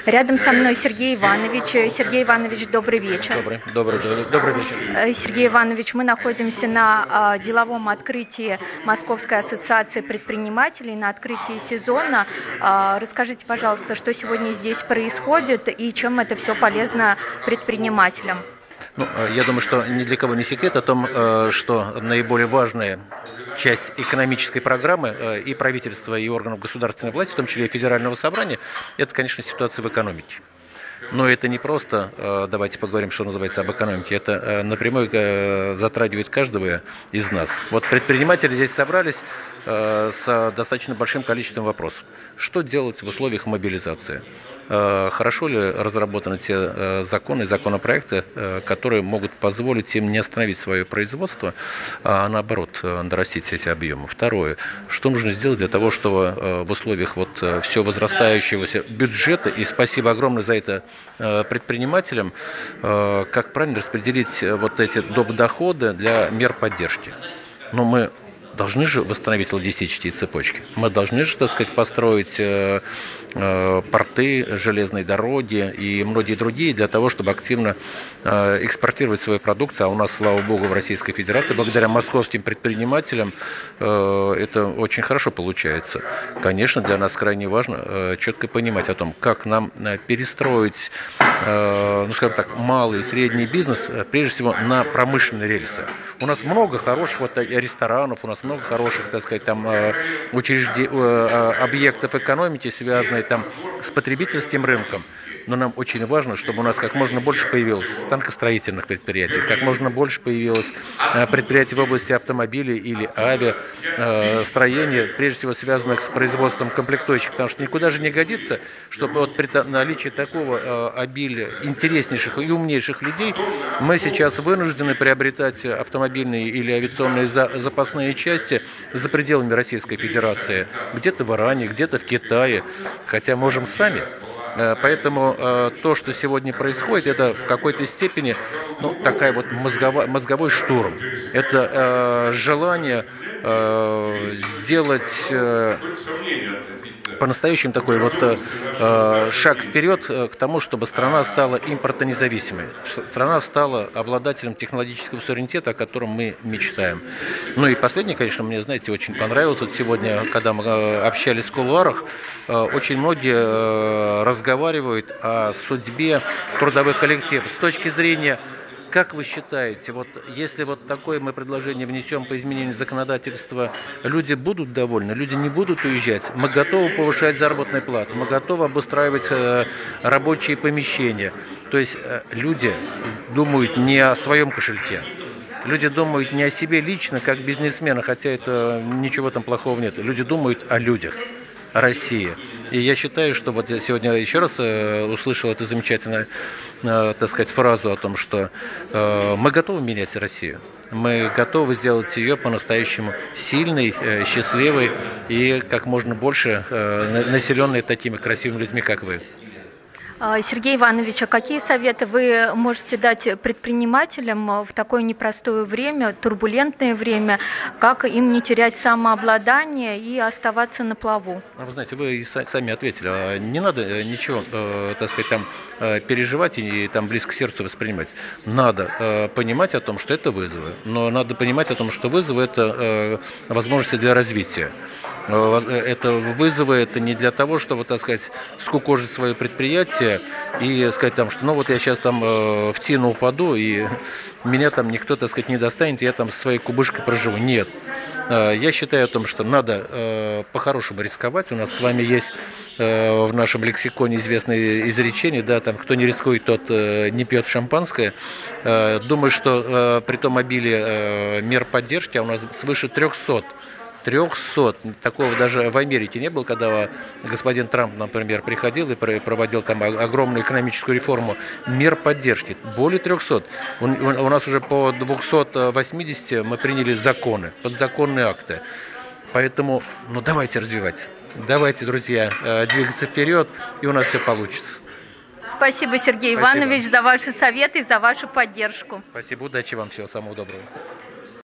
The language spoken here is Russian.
Рядом со мной Сергей Иванович. Сергей Иванович, добрый вечер. Добрый вечер. Сергей Иванович, мы находимся на деловом открытии Московской ассоциации предпринимателей, на открытии сезона. Расскажите, пожалуйста, что сегодня здесь происходит и чем это все полезно предпринимателям? Я думаю, что ни для кого не секрет о том, что наиболее важная часть экономической программы и правительства, и органов государственной власти, в том числе и Федерального собрания, это, конечно, ситуация в экономике. Но это не просто, давайте поговорим, что называется, об экономике, это напрямую затрагивает каждого из нас. Вот предприниматели здесь собрались с достаточно большим количеством вопросов. Что делать в условиях мобилизации? Хорошо ли разработаны те законы, законопроекты, которые могут позволить им не остановить свое производство, а наоборот нарастить эти объемы? Второе. Что нужно сделать для того, чтобы в условиях все возрастающегося бюджета, и спасибо огромное за это предпринимателям, как правильно распределить эти доп. Доходы для мер поддержки? Но мы должны же восстановить логистические цепочки. Мы должны же, построить порты, железные дороги и многие другие для того, чтобы активно экспортировать свою продукцию. А у нас, слава богу, в Российской Федерации, благодаря московским предпринимателям, это очень хорошо получается. Конечно, для нас крайне важно четко понимать о том, как нам перестроить, малый и средний бизнес, прежде всего, на промышленные рельсы. У нас много хороших ресторанов, у нас много хороших, объектов экономики, связанных с потребительским рынком. Но нам очень важно, чтобы у нас как можно больше появилось станкостроительных предприятий, как можно больше появилось предприятий в области автомобилей или авиастроения, прежде всего связанных с производством комплектующих, потому что никуда же не годится, чтобы при наличии такого обилия интереснейших и умнейших людей мы сейчас вынуждены приобретать автомобильные или авиационные запасные части за пределами Российской Федерации, где-то в Иране, где-то в Китае, хотя можем сами. Поэтому то, что сегодня происходит, это в какой-то степени мозговой штурм. Это желание сделать по-настоящему такой шаг вперед к тому, чтобы страна стала импортонезависимой. Страна стала обладателем технологического суверенитета, о котором мы мечтаем. И последнее, конечно, мне, очень понравилось. Сегодня, когда мы общались в кулуарах, очень многие разговаривают о судьбе трудовых коллективов с точки зрения. Как вы считаете, если такое мы предложение внесем по изменению законодательства, люди будут довольны, люди не будут уезжать? Мы готовы повышать заработную плату, мы готовы обустраивать рабочие помещения. То есть люди думают не о своем кошельке. Люди думают не о себе лично, как бизнесмены, хотя это ничего там плохого нет. Люди думают о людях, о России. И я считаю, что я сегодня еще раз услышал эту замечательную, фразу о том, что мы готовы менять Россию. Мы готовы сделать ее по-настоящему сильной, счастливой и как можно больше населенной такими красивыми людьми, как вы. Сергей Иванович, а какие советы вы можете дать предпринимателям в такое непростое время, турбулентное время, как им не терять самообладание и оставаться на плаву? Вы знаете, вы и сами ответили, не надо ничего, переживать и близко к сердцу воспринимать. Надо понимать о том, что это вызовы, но надо понимать о том, что вызовы – это возможности для развития. Это вызовы, это не для того, чтобы, скукожить свое предприятие и сказать что я сейчас в тину упаду, и меня никто, не достанет, и я со своей кубышкой проживу. Нет. Я считаю о том, что надо по-хорошему рисковать. У нас с вами есть в нашем лексиконе известное изречение, кто не рискует, тот не пьет шампанское. Думаю, что при том обилии мер поддержки, а у нас свыше 300. Такого даже в Америке не было, когда господин Трамп, например, приходил и проводил огромную экономическую реформу. Мер поддержки более 300. У нас уже по 280 мы приняли законы, подзаконные акты. Поэтому, давайте развивать. Давайте, друзья, двигаться вперед, и у нас все получится. Спасибо, Сергей Иванович, за ваши советы и за вашу поддержку. Спасибо, удачи вам, всего самого доброго.